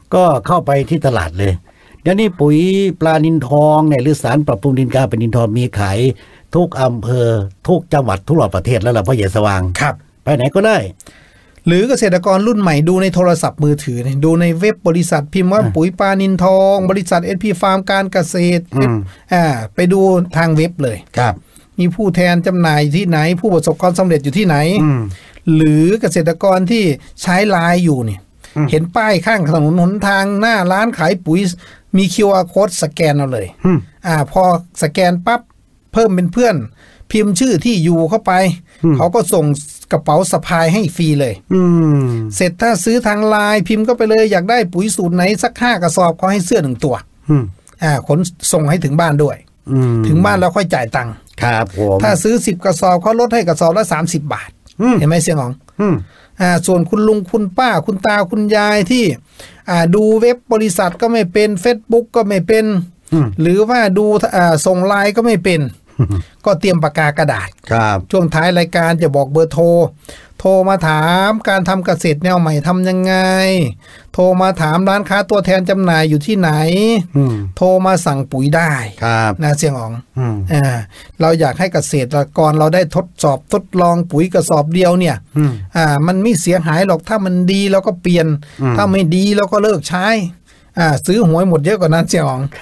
ก็เข้าไปที่ตลาดเลยเดี๋ยวนี้ปุ๋ยปลานิลทองเนี่ยหรือสารปรับปรุงดินกาเป็นดินทองมีขายทุกอำเภอทุกจังหวัดทั่วประเทศแล้วล่ะพ่อใหญ่สว่างครับไปไหนก็ได้หรือเกษตรกรรุ่นใหม่ดูในโทรศัพท์มือถือดูในเว็บบริษัทพิมพ์ว่าปุ๋ยปลานิลทองบริษัท SP ฟาร์มการเกษตรไปดูทางเว็บเลยครับมีผู้แทนจำหน่ายที่ไหนผู้ประสบความสำเร็จอยู่ที่ไหนหรือเกษตรกรที่ใช้ไลน์อยู่เนี่ยเห็นป้ายข้างถนนหนทางหน้าร้านขายปุ๋ยมี QR code สแกนเอาเลยพอสแกนปั๊บเพิ่มเป็นเพื่อนพิมพ์ชื่อที่อยู่เข้าไปเขาก็ส่งกระเป๋าสะพายให้ฟรีเลยเสร็จถ้าซื้อทางไลน์พิมพ์ก็ไปเลยอยากได้ปุ๋ยสูตรไหนสัก5 กระสอบเขาให้เสื้อ1 ตัวขนส่งให้ถึงบ้านด้วยถึงบ้านแล้วค่อยจ่ายตังค์ครับผมถ้าซื้อ10 กระสอบเขาลดให้กระสอบละ30 บาทเห็นไหมเสียงของส่วนคุณลุงคุณป้าคุณตาคุณยายที่ดูเว็บบริษัทก็ไม่เป็น Facebook ก็ไม่เป็นหรือว่าดูส่งไลน์ก็ไม่เป็นก็เตรียมปากกากระดาษครับช่วงท้ายรายการจะบอกเบอร์โทรมาถามการทำเกษตรแนวใหม่ทำยังไงโทรมาถามร้านค้าตัวแทนจำหน่ายอยู่ที่ไหนโทรมาสั่งปุ๋ยได้นะเสียงอ๋องเราอยากให้เกษตรกรเราได้ทดลองปุ๋ยกระสอบเดียวเนี่ยมันไม่เสียหายหรอกถ้ามันดีเราก็เปลี่ยนถ้าไม่ดีเราก็เลิกใช้ซื้อหวยหมดเยอะกว่านั้นเสียงอ๋อง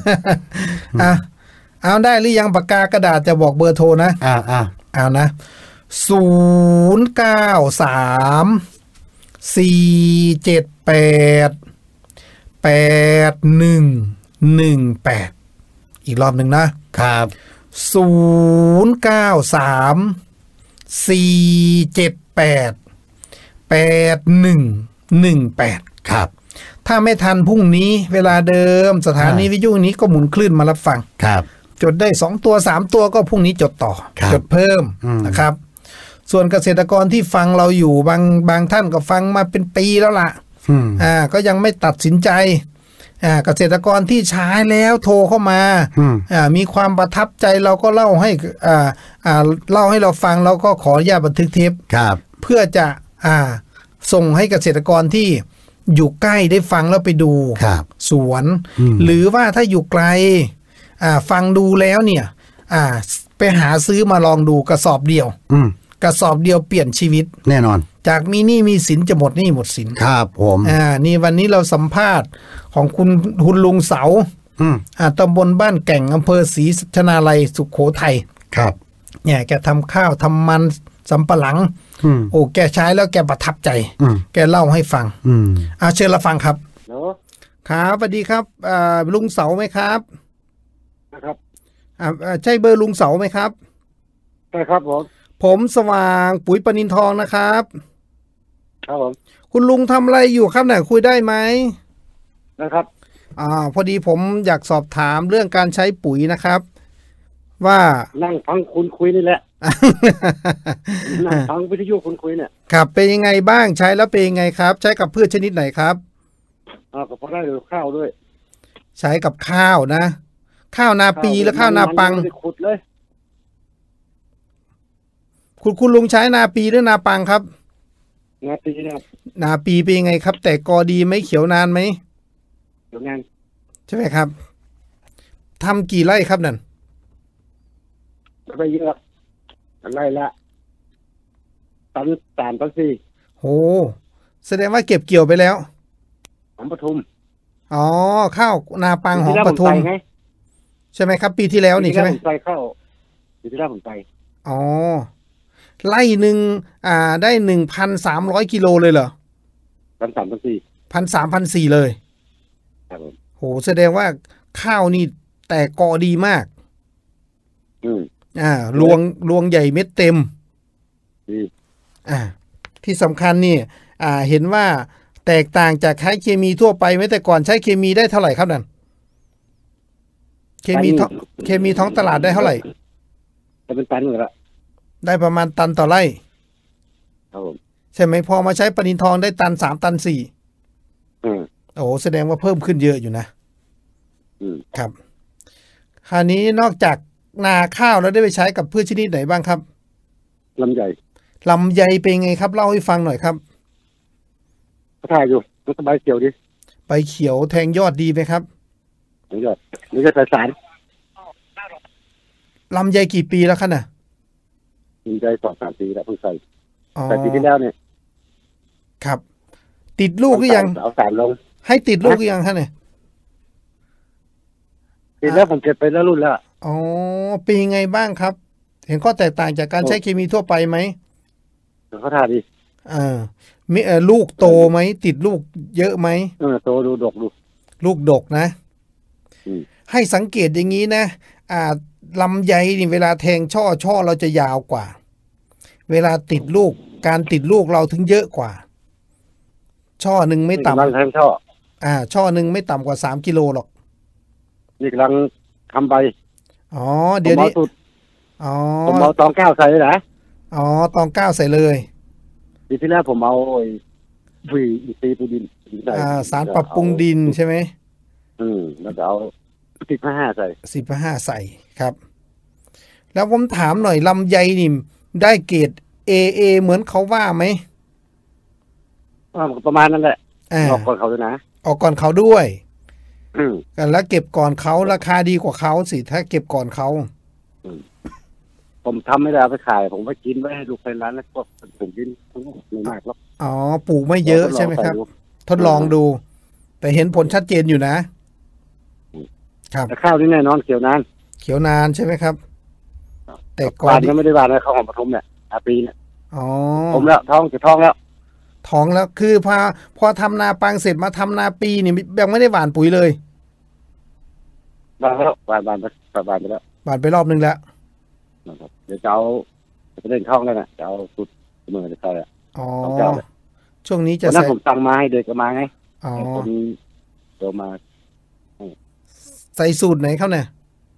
เอาได้หรือยังปากกากระดาษจะบอกเบอร์โทรนะเอานะ093-478-8118อีกรอบหนึ่งนะครับ093-478-8118 ครับถ้าไม่ทันพรุ่งนี้เวลาเดิมสถานีวิทยุนี้ก็หมุนคลื่นมารับฟังครับจดได้2 ตัว 3 ตัวก็พรุ่งนี้จดต่อจดเพิ่มนะครับส่วนเกษตรกรที่ฟังเราอยู่บางท่านก็ฟังมาเป็นปีแล้วล่ะก็ยังไม่ตัดสินใจเกษตรกรที่ใช้แล้วโทรเข้ามามีความประทับใจเราก็เล่าให้เราฟังแล้วก็ขออนุญาตบันทึกเทปเพื่อจะส่งให้เกษตรกรที่อยู่ใกล้ได้ฟังแล้วไปดูสวนหรือว่าถ้าอยู่ไกลฟังดูแล้วเนี่ยไปหาซื้อมาลองดูกระสอบเดียวกระสอบเดียวเปลี่ยนชีวิตแน่นอนจากมีหนี้มีสินจะหมดหนี้หมดสินครับผมนี่วันนี้เราสัมภาษณ์ของคุณลุงเสาตำบลบ้านแก่งอำเภอศรีชนาลัยสุโขทัยครับเนี่ยแกทำข้าวทำมันสำปะหลังโอ้แกใช้แล้วแกประทับใจแกเล่าให้ฟังเชิญรับฟังครับครับสวัสดีครับลุงเสาไหมครับนะครับใช่เบอร์ลุงเสาไหมครับใช่ครับผมสว่างปุ๋ยปนินทองนะครับครับผมคุณลุงทำอะไรอยู่ครับเนี่ยคุยได้ไหมนะครับพอดีผมอยากสอบถามเรื่องการใช้ปุ๋ยนะครับว่านั่งฟังคุณคุยนี่แหละนั่งฟังวิทยุคุณคุยเนี่ยครับเป็นยังไงบ้างใช้แล้วเป็นยังไงครับใช้กับพืชชนิดไหนครับก็พอได้เลยข้าวด้วยใช้กับข้าวนะข้าวนาปีและข้าวนาปังขุดเลยคุณลุงใช้นาปีหรือนาปังครับนาปีครับนาปีเป็นยังไงครับแต่กอดีไหมเขียวนานไหมเขียวนานใช่ไหมครับทำกี่ไร่ครับนั่นไปเยอะไร่ละตัน3 ตัน 4 โหแสดงว่าเก็บเกี่ยวไปแล้วหอมปทุมข้าวนาปังหอมปทุมใช่ไหมครับปีที่แล้วนี่ใช่ไหมไปเข้าปีที่แล้วผมไปไร่หนึ่งได้ 1,300 กิโลเลยเหรอ1,300-1,400เลยครับผมโหแสดงว่าข้าวนี่แต่กอดีมากรวงใหญ่เม็ดเต็มที่สำคัญนี่เห็นว่าแตกต่างจากใช้เคมีทั่วไปไหมแต่ก่อนใช้เคมีได้เท่าไหร่ครับนั่นเคมีท้องตลาดได้เท่าไหร่จะเป็นตันเหรอได้ประมาณตันต่อไร่ครับผมใช่ไหมพอมาใช้ปนินทองได้ตัน3 ตัน 4โอ้แสดงว่าเพิ่มขึ้นเยอะอยู่นะครับคราวนี้นอกจากนาข้าวแล้วได้ไปใช้กับพืชชนิดไหนบ้างครับลำไยเป็นไงครับเล่าให้ฟังหน่อยครับถ่ายอยู่สบายเกี่ยวดิใบเขียวแทงยอดดีไหมครับแทงยอดนี่ก็สารลำไยกี่ปีแล้วคะน่ะลำไย2-3 ปีแล้วเพิ่งใส่ปีที่แล้วเนี่ยครับติดลูกหรือยังเอาสารลงให้ติดลูกหรือยังคะเนี่ยติดแล้วผมเก็บไปแล้วรุ่นแล้วอ๋อปีไงบ้างครับเห็นข้อแตกต่างจากการใช้เคมีทั่วไปไหมเขาท่าดีมีลูกโตไหมติดลูกเยอะไหมโตดูดกดูลูกดกนะให้สังเกตอย่างนี้นะลำไยนี่เวลาแทงช่อเราจะยาวกว่าเวลาติดลูกการติดลูกเราถึงเยอะกว่าช่อหนึ่งไม่ต่ำแทงช่อหนึ่งไม่ต่ำกว่า3 กิโลหรอกนี่กำลังทำใบเดี๋ยวนี้ผมเอาตอง9ใส่เลยนะตอง9ใส่เลยปีที่แล้วผมเอาปุ๋ยอินทรีย์ปูดินสารปรับปรุงดินใช่ไหมแล้วจะเอา15ใส่ 15ใส่ครับแล้วผมถามหน่อยลำไยนี่ได้เกรด AA เหมือนเขาว่าไหมประมาณนั้นแหละออกก่อนเขาด้วยนะออกก่อนเขาด้วยกันแล้วเก็บก่อนเขาราคาดีกว่าเขาสิถ้าเก็บก่อนเขาผมทำไม่ได้ไปขายผมไปกินไว้ให้ลูกในร้านแล้วก็ผมกินไม่มากหรอกปลูกไม่เยอะใช่ไหมครับทดลองดูแต่เห็นผลชัดเจนอยู่นะครับแต่ข้าวนี่แน่นอนเขียวนานใช่ไหมครับแต่ก่อนก็ไม่ได้บานเลยข้าวหอมปฐมเนี่ยปีเนี่ยผมแล้วท้องแล้วคือพอทำนาปังเสร็จมาทำนาปีนี่ยังไม่ได้หว่านปุ๋ยเลยบานแล้วบานไปแล้วหว่านไปรอบนึงแล้วเดี๋ยวจะเล่นท้องแล้วนะจะเอาสุดมือจะใส่ช่วงนี้จะใส่ผมตั้งมาให้เด็กมาไงคนโตมาใส่สูตรไหนเขาเนี่ย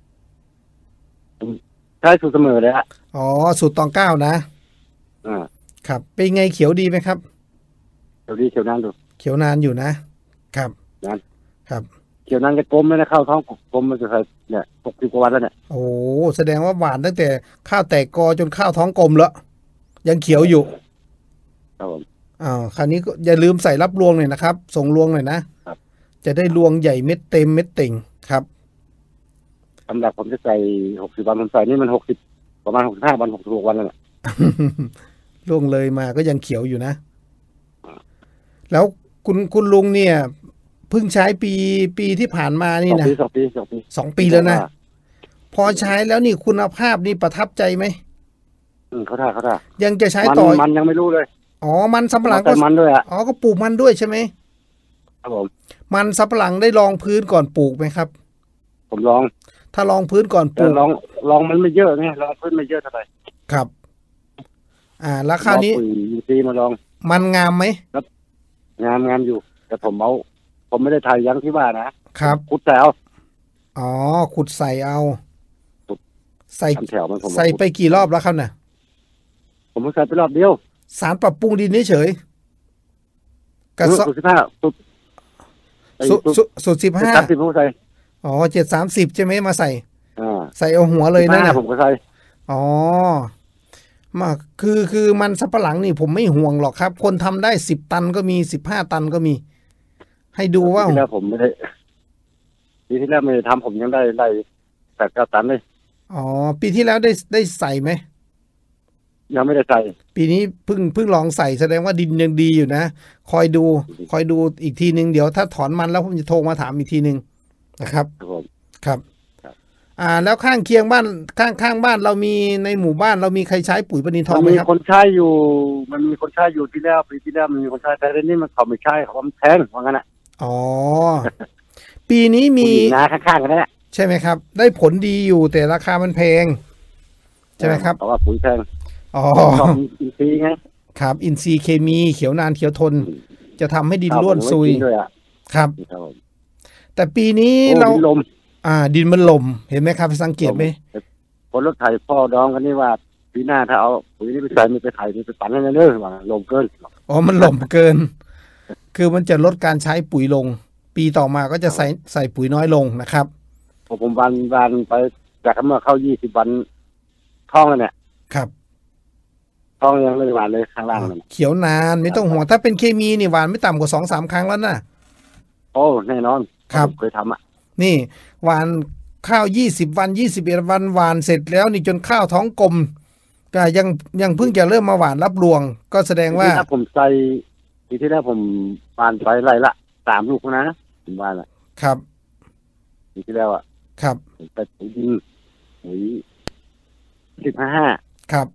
ใช่สูตรเสมอเลยสูตรตอง9นะครับเป็นไงเขียวดีไหมครับเขียวนานอยู่นะครับครับเขียวนานจะกลมเลยนะข้าวท้องกลมมันจะใส่เนี่ย60 กว่าวันแล้วเนี่ยแสดงว่าหวานตั้งแต่ข้าวแตกกอจนข้าวท้องกลมแล้วยังเขียวอยู่ครับผมคราวนี้ก็อย่าลืมใส่รับรวงหน่อยนะครับส่งรวงหน่อยนะครับจะได้รวงใหญ่เม็ดเต็มเม็ดเต่งครับสำหรับผมจะใส่60 วันผมใส่นี่มัน60ประมาณ65 วัน66 วันแล้วเนี่ยล่วงเลยมาก็ยังเขียวอยู่นะแล้วคุณลุงเนี่ยเพิ่งใช้ปีที่ผ่านมานี่นะ2 ปีแล้วนะพอใช้แล้วนี่คุณภาพนี่ประทับใจไหมเขาท่ายังจะใช้ต่อมันยังไม่รู้เลยมันสำปะหลังก็มันด้วยก็ปลูกมันด้วยใช่ไหมครับผมมันสำปะหลังได้ลองพื้นก่อนปลูกไหมครับผมลองถ้าลองพื้นก่อนปลูกลองมันไม่เยอะไงลองพื้นไม่เยอะเท่าไหร่ครับแล้วคราวนี้ปีมาลองมันงามไหมงามอยู่แต่ผมไม่ได้ถ่ายยังที่ว่านะครับขุดใส่ขุดใส่เอาใส่ไปกี่รอบแล้วครับเนี่ยผมใส่ไปรอบเดียวสารปรับปรุงดินเฉยกับสูตร15 30ผมใส่ 730ใช่ไหมมาใส่ใส่เอาหัวเลยนะผมก็ใส่มาคือมันสับปะหลังนี่ผมไม่ห่วงหรอกครับคนทำได้10 ตันก็มี15 ตันก็มีให้ดูว่าปีที่แล้วผมไม่ได้ทำผมยังได้8-9 ตันเลยปีที่แล้วได้ใส่ไหมยังไม่ได้ใส่ปีนี้เพิ่งลองใส่แสดงว่าดินยังดีอยู่นะคอยดูอีกทีนึงเดี๋ยวถ้าถอนมันแล้วผมจะโทรมาถามอีกทีนึงนะครับครับแล้วข้างเคียงบ้านข้างบ้านเรามีในหมู่บ้านเรามีใครใช้ปุ๋ยปนินทองไหมครับมีคนใช้อยู่มันมีคนใช้อยู่ที่แล้วปีที่แล้วมันมีคนใช้แต่เรื่องนี้มันเขาไม่ใช้เขาแพงว่างั้นปีนี้มีนาข้างๆกันนั่นแหละใช่ไหมครับได้ผลดีอยู่แต่ราคามันแพงใช่ไหมครับเพราะว่าปุ๋ยแพงอินทรีย์ไงครับอินทรีย์เคมีเขียวนานเขียวทนจะทำให้ดินร่วนซุยครับแต่ปีนี้เราดินมันลมเห็นไหมครับสังเกตไหมคนรถไถพ่อดองกันนี่ว่าปีหน้าถ้าเอาปุ๋ยนี้ไปใส่ไม่ไปไถไม่ไปปั่นอะไรเนอะว่าลมเกินมันลมเกินคือมันจะลดการใช้ปุ๋ยลงปีต่อมาก็จะใส่ปุ๋ยน้อยลงนะครับผมวันไปจากเมื่อเข้า20 วันท้องแล้วเนี่ยครับท้องยังไม่หวานเลยข้างล่างเขียวนานไม่ต้องห่วงถ้าเป็นเคมีนี่หวานไม่ต่ำกว่า 2-3 ครั้งแล้วนะโอ้แน่นอนครับเคยทำอ่ะนี่หวานข้าว20 วัน21 วันหวานเสร็จแล้วนี่จนข้าวท้องกลมก็ยังเพิ่งจะเริ่มมาหวานรับรวงก็แสดงว่าผมใส่ทีที่แล้วผมหวานไปไร่ละ3 ลูกนะผมหวานอ่ะครับทีที่แล้วอ่ะครับแต่ปุ๋ยดินปุ๋ย15 ครับ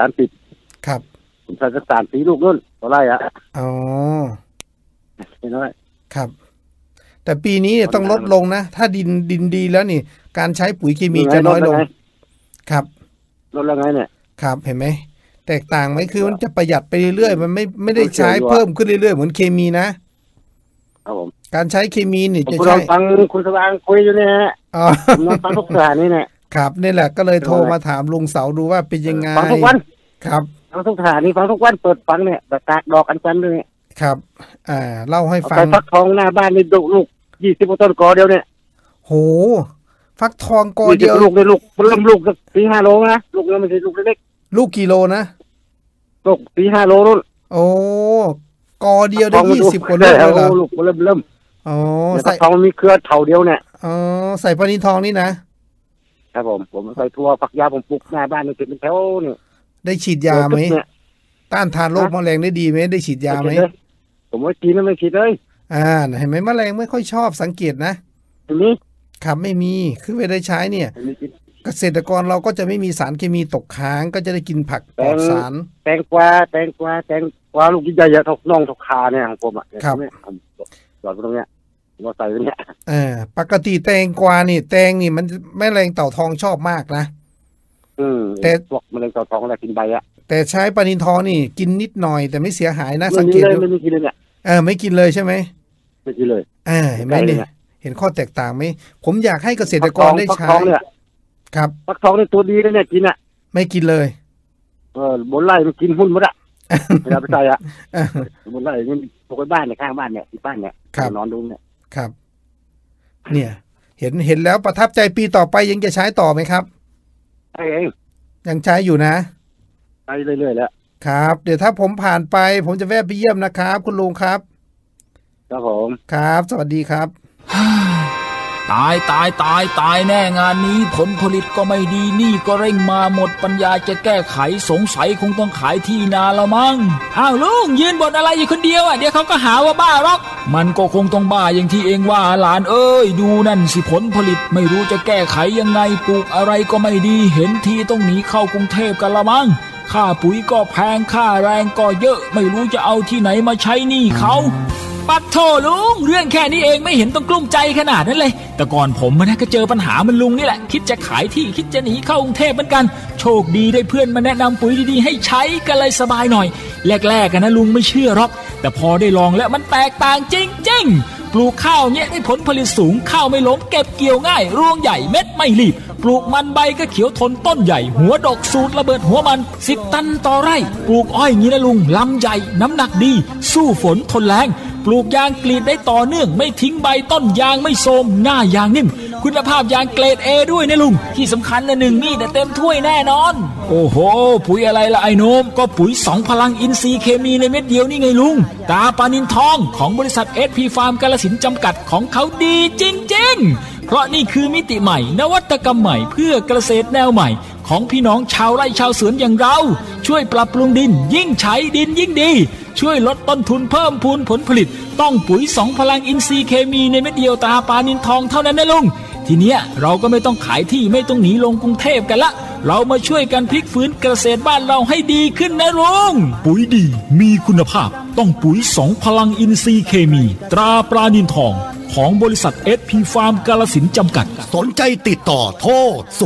30 ครับผมใส่สัก3-4 ลูกนู่นต่อไร่อ่ะอ๋อเห็นไหมครับแต่ปีนี้ต้องลดลงนะถ้าดินดีแล้วนี่การใช้ปุ๋ยเคมีจะน้อยลงครับลดแล้วไงเนี่ยครับเห็นไหมแตกต่างไหมคือมันจะประหยัดไปเรื่อยๆมันไม่ได้ใช้เพิ่มขึ้นเรื่อยๆเหมือนเคมีนะครับผมการใช้เคมีนี่จะใช้ฟังคุณสว่างคุยอยู่เนี่ยอ๋อผมฟังทุกสถานีเนี่ยครับนี่แหละก็เลยโทรมาถามลุงเสาดูว่าเป็นยังไงฟังทุกวันครับฟังทุกสถานีฟังทุกวันเปิดฟังเนี่ยแบบตากดอกกันกันเลยครับเล่าให้ฟังฟักทองหน้าบ้านนี่ลูก20 ต้นกอเดียวเนี่ยโหฟักทองกอเดียวลูกเริ่มลูกสัก 4-5 โลนะลูกไม่ใช่ลูกเล็กลูกกี่โลนะลูก 4-5 โลนู่นโอ้กอเดียวได้20 กว่าลูกเลยเหรอลูกเริ่มอ๋อใส่ทองมันมีเครือเท่าเดียวเนี่ยอ๋อใส่ปลานิลทองนี่นะครับผมใส่ทั่วฝักยาวผมปลูกหน้าบ้านนี่เป็นแถวนี่ได้ฉีดยาไหมต้านทานโรคแมลงได้ดีไหมได้ฉีดยาไหมผมว่ากินแล้วไม่ฉีดเลยเห็นไหมแมลงไม่ค่อยชอบสังเกตนะทีนี้ครับไม่มีคือไม่ได้ใช้เนี่ยเกษตรกรเราก็จะไม่มีสารเคมีตกค้างก็จะได้กินผักปลอดสารแตงกวาลูกใหญ่ๆทกน่องทกขาเนี่ยของผมอ่ะครับหลอดตรงเนี้ยเราใส่ตรงเนี้ยปกติแตงกวานี่แตงนี่มันแมลงเต่าทองชอบมากนะแต่พวกแมลงเต่าทองอะไรกินใบอ่ะแต่ใช้ปลานิลทองนี่กินนิดหน่อยแต่ไม่เสียหายนะสังเกตดูไม่กินเลยเนี่ยไม่กินเลยใช่ไหมไม่กินเลยเห็นไหมเนี่ยเห็นข้อแตกต่างไหมผมอยากให้เกษตรกรได้ใช้ครับฟักทองนี่ตัวดีเลยเนี่ยกินอ่ะไม่กินเลยบนไร่มันกินหุ้นหมดอ่ะเวลาไปใส่อ่ะบนไร่นี่ปลูกไว้บ้านเนี่ยข้างบ้านเนี่ยที่บ้านเนี่ยนอนดูเนี่ยครับเนี่ยเห็นแล้วประทับใจปีต่อไปยังจะใช้ต่อไหมครับใช่เองยังใช้อยู่นะใช้เรื่อยๆแล้วครับเดี๋ยวถ้าผมผ่านไปผมจะแวะไปเยี่ยมนะครับคุณลุงครับครับผมครับสวัสดีครับตายแน่งานนี้ผลผลิตก็ไม่ดีนี่ก็เร่งมาหมดปัญญาจะแก้ไขสงสัยคงต้องขายที่นาละมั้งอ้าวลุงยืนบ่นอะไรอยู่คนเดียวเดี๋ยวเขาก็หาว่าบ้าหรอกมันก็คงต้องบ้าอย่างที่เองว่าหลานเอ้ยดูนั่นสิผลผลิตไม่รู้จะแก้ไขยังไงปลูกอะไรก็ไม่ดีเห็นทีต้องหนีเข้ากรุงเทพกันละมั้งค่าปุ๋ยก็แพงค่าแรงก็เยอะไม่รู้จะเอาที่ไหนมาใช้หนี้เขาปัดโถลุงเรื่องแค่นี้เองไม่เห็นต้องกลุ้มใจขนาดนั้นเลยแต่ก่อนผมนะก็เจอปัญหามันลุงนี่แหละคิดจะขายที่คิดจะหนีเข้ากรุงเทพเหมือนกันโชคดีได้เพื่อนมาแนะนำปุ๋ยดีๆให้ใช้ก็เลยสบายหน่อยแรกๆนะลุงไม่เชื่อหรอกแต่พอได้ลองแล้วมันแตกต่างจริงๆปลูกข้าวเนี่ยได้ผลผลิตสูงข้าวไม่ล้มเก็บเกี่ยวง่ายรวงใหญ่เม็ดไม่รีบปลูกมันใบก็เขียวทนต้นใหญ่หัวดกสูตรระเบิดหัวมัน10 ตันต่อไร่ปลูกอ้อยงี้นะลุงลำใหญ่น้ำหนักดีสู้ฝนทนแรงปลูกยางกรีดได้ต่อเนื่องไม่ทิ้งใบต้นยางไม่โทรมหน้ายางนิ่มคุณภาพยางเกรด A ด้วยนะลุงที่สำคัญนะ1มีดเต็มถ้วยแน่นอนโอ้โหปุ๋ยอะไรล่ะไอ้โนมก็ปุ๋ย2พลังอินทรีย์เคมีในเม็ดเดียวนี่ไงลุงตาปลานิลทองของบริษัท SP Farm กาฬสินธุ์จำกัดของเขาดีจริงๆเพราะนี่คือมิติใหม่นวัตกรรมใหม่เพื่อเกษตรแนวใหม่ของพี่น้องชาวไร่ชาวสวนอย่างเราช่วยปรับปรุงดินยิ่งใช้ดินยิ่งดีช่วยลดต้นทุนเพิ่มพูนผลผลิตต้องปุ๋ย2พลังอินทรีย์เคมีในเม็ดเดียวตาปลานิลทองเท่านั้นนะลุงทีเนี้ยเราก็ไม่ต้องขายที่ไม่ต้องหนีลงกรุงเทพกันละเรามาช่วยกันพลิกฟื้นเกษตรบ้านเราให้ดีขึ้นนะลุงปุ๋ยดีมีคุณภาพต้องปุ๋ย2พลังอินทรีย์เคมีตราปลานิลทองของบริษัท SP Farm กาฬสินธุ์จำกัดสนใจติดต่อโทร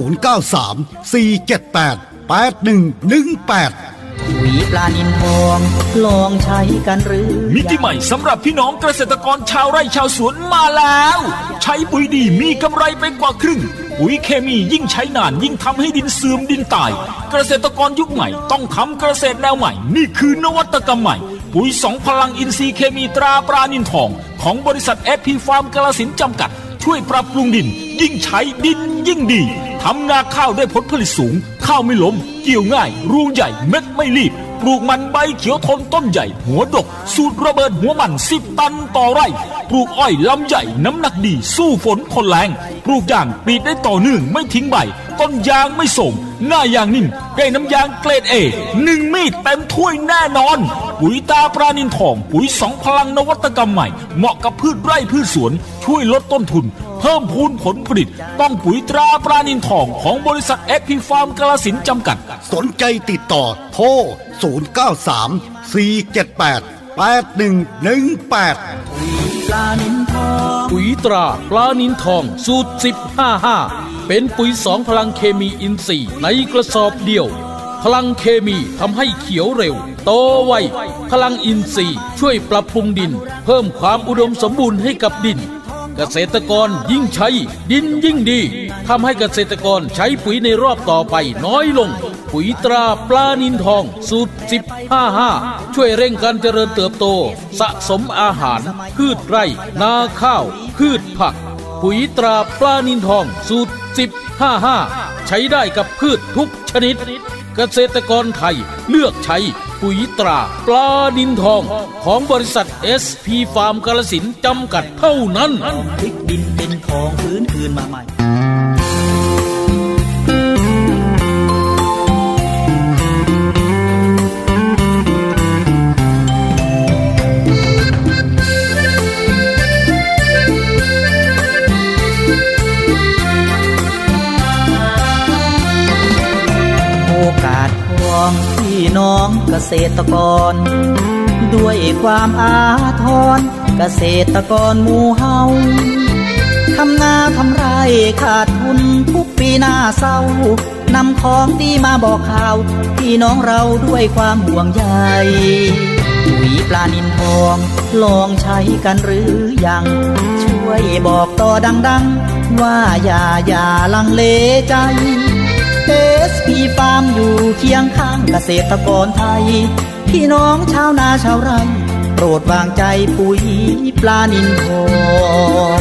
093 478 8118 ปุ๋ยปลานิลทองลองใช้กันหรือมิติใหม่สำหรับพี่น้องเกษตรกรชาวไร่ชาวสวนมาแล้วใช้ปุ๋ยดีมีกำไรไปกว่าครึ่งปุ๋ยเคมียิ่งใช้นานยิ่งทำให้ดินเสื่อมดินตายเกษตรกรยุคใหม่ต้องทำเกษตรแนวใหม่นี่คือนวัตกรรมใหม่ปุ๋ย2พลังอินทรีย์เคมีตราปลานิลทองของบริษัท SP Farm กาฬสินธุ์จำกัดช่วยปรับปรุงดินยิ่งใช้ดินยิ่งดีทำนาข้าวได้ผลผลิตสูงข้าวไม่ล้มเกี่ยวง่ายรวงใหญ่เม็ดไม่รีบปลูกมันใบเขียวทนต้นใหญ่หัวดกสูตรระเบิดหัวมัน10 ตันต่อไร่ปลูกอ้อยลำใหญ่น้ำหนักดีสู้ฝนทนแรงปลูกยางปีดได้ต่อเนื่องไม่ทิ้งใบต้นยางไม่โสมหน้ายางนิ่มได้น้ำยางเกรดเอ1 มีดเต็มถ้วยแน่นอนปุ๋ยตาปรานินทองปุ๋ย2 พลังนวัตกรรมใหม่เหมาะกับพืชไร่พืชสวนช่วยลดต้นทุนเพิ่มพูนผลผลิตต้องปุ๋ยตราปรานินทองของบริษัทเอพีฟาร์มกาฬสินธุ์จำกัดสนใจติดต่อโทร0934778118 ปุ๋ยตราปลานินทองสูตร10-55เป็นปุ๋ย2 พลังเคมีอินทรีย์ในกระสอบเดียวพลังเคมีทำให้เขียวเร็วโตไวพลังอินทรีย์ช่วยปรับปรุงดินเพิ่มความอุดมสมบูรณ์ให้กับดินเกษตรกรยิ่งใช้ดินยิ่งดีทำให้เกษตรกรใช้ปุ๋ยในรอบต่อไปน้อยลงปุ๋ยตราปลานินทองสูตร10-55ช่วยเร่งการเจริญเติบโตสะสมอาหารพืชไร่นาข้าวพืชผักปุ๋ยตราปลานินทองสูตร10-55ใช้ได้กับพืชทุกชนิดเกษตรกรไทยเลือกใช้ปุ๋ยตราปลานินทองของบริษัท SP ฟาร์มกาฬสินธุ์จำกัดเท่านั้นพลิกดินเป็นทองฟื้นคืนมาใหม่โอกาสของพี่น้องเกษตรกรด้วยความอาทรเกษตรกรหมู่เฮาทำนาทำไรขาดทุนทุกปีหน้าเศร้านำของดีมาบอกข่าวพี่น้องเราด้วยความห่วงใยปุ๋ยปลานินทองลองใช้กันหรือยังช่วยบอกต่อดังๆว่าอย่าลังเลใจSP ฟาร์มอยู่เคียงข้างเกษตรกรไทยพี่น้องชาวนาชาวไร่โปรดวางใจปุ๋ยปลานินทอง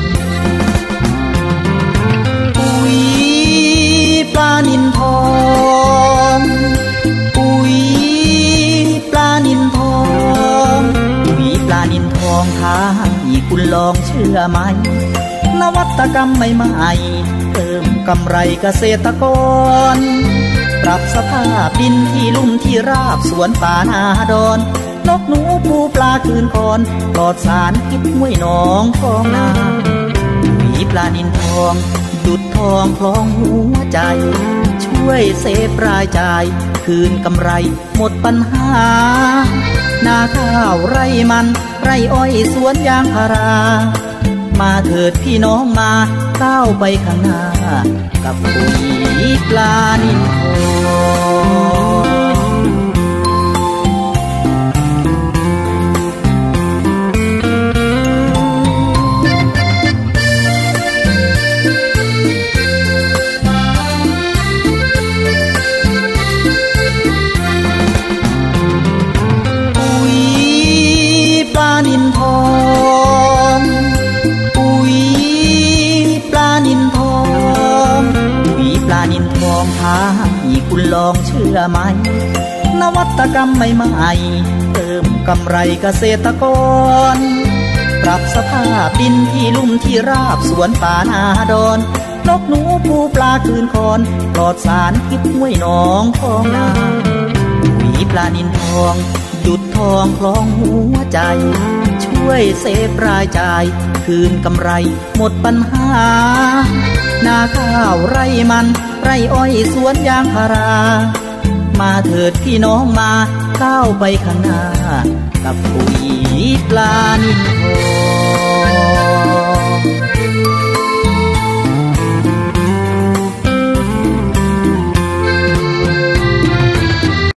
ปุ๋ยปลานินทองปุ๋ยปลานินทองปุ๋ยปลานินทองท้าให้คุณลองเชื่อไหมนวัตกรรมใหม่ๆเพิ่มกำไรเกษตรกรปรับสภาพดินที่ลุ่มที่ราบสวนป่านาดอนนกหนูปูปลาคืนคอนปลอดสารพิษห้วยหนองคลองนาปุ๋ยปลานินทองดุจทองคล้องหัวใจช่วยเซฟรายจ่ายคืนกำไรหมดปัญหานาข้าวไร่มันไร่อ้อยสวนยางพารามาเถิดพี่น้องมาก้าวไปข้างหน้ากับปุ๋ยปลานินทองปุ๋ยปลานินทองปุ๋ยปลานินทองปุ๋ยปลานินทองท้าให้คุณลองเชื่อไหมนวัตกรรมใหม่ๆเพิ่มกำไรเกษตรกรปรับสภาพดินที่ลุ่มที่ราบสวนป่านาดอนนกหนูปูปลาคืนคอนปลอดสารพิษห้วยหนองคลองนาปุ๋ยปลานินทองดุจทองคล้องหัวใจช่วยเซฟรายจ่ายคืนกำไรหมดปัญหานาข้าวไร่มันไร่อ้อยสวนยางพารามาเถิดพี่น้องมาก้าวไปข้างหน้ากับปุ๋ยปลานิน